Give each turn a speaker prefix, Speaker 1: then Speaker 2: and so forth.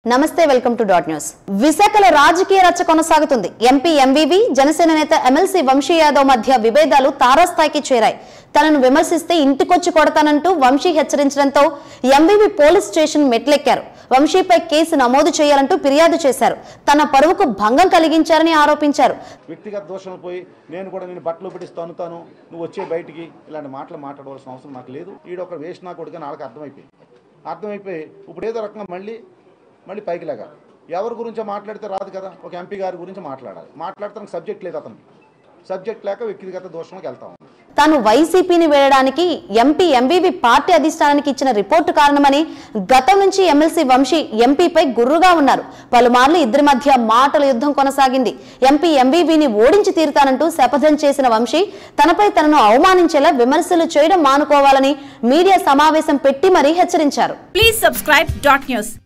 Speaker 1: నమస్తే welcome to dot news. విశాఖలో రాజకీయ రచ్చ కొనసాగుతుంది. ఎంపీ ఎంవీవీ జనసేన నేత ఎమ్మెల్సీ వంశీ యాదవ్ మధ్య విభేదాలు తారాస్థాయికి చేరాయి. తనను విమర్శిస్తే ఇంటికొచ్చి కొడతానంటూ వంశీ హెచ్చరించడంతో ఎంవీవీ పోలీస్ స్టేషన్ మెట్లెక్కారు. వంశీపై కేసు నమోదు చేయాలంటూ ఫిర్యాదు చేశారు. తన పరువుకు భంగం కలిగించారని ఆరోపించారు.
Speaker 2: వ్యక్తిగత దోషాలు పోయి నేను కూడా నేను బట్టలు పెట్టిస్తాను నువ్వు వచ్చే బయటికి ఇలాంటి మాటలు మాట్లాడవలసిన అవసరం నాకు లేదు. ఈడొక వేస్ట్ నా కొడుకు నాకు అర్థమైపోయి ఇప్పుడు ఏదో రకంగా మళ్ళీ పైకి లేగా ఎవరి గురించో మాట్లాడితే రాదు కదా. ఒక ఎంపీ గారి గురించి మాట్లాడతానికి సబ్జెక్ట్ లేదు. అతనికి సబ్జెక్ట్ లేక వ్యక్తిగత దోషంలోకి వెళ్తాం.
Speaker 1: తాను వైసీపీని వేయడానికి ఎంపీ ఎంవీవీ పార్టీ అధిష్టానానికి ఇచ్చిన రిపోర్టు కారణమని గతం నుంచి ఎమ్మెల్సీ వంశీ ఎంపీపై గుర్రుగా ఉన్నారు. పలుమార్లు ఇద్దరి మధ్య మాటల యుద్ధం కొనసాగింది. ఎంపీ ఎంవీవీని ఓడించి తీరుతానంటూ శపథం చేసిన వంశీ తనపై తనను అవమానించేలా విమర్శలు చేయడం మానుకోవాలని మీడియా సమావేశం పెట్టి మరీ హెచ్చరించారు.
Speaker 3: Please subscribe dot news.